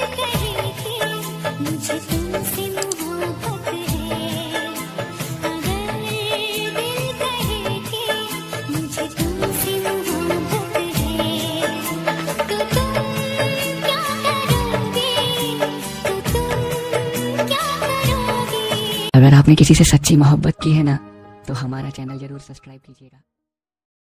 कहे कि मुझे तुमसे मोहब्बत है, अगर दिल कहे कि मुझे तुमसे मोहब्बत है, तो तुम क्या करोगे, तो तुम क्या करोगे। अगर आपने किसी से सच्ची मोहब्बत की है ना, तो हमारा चैनल जरूर सब्सक्राइब कीजिएगा।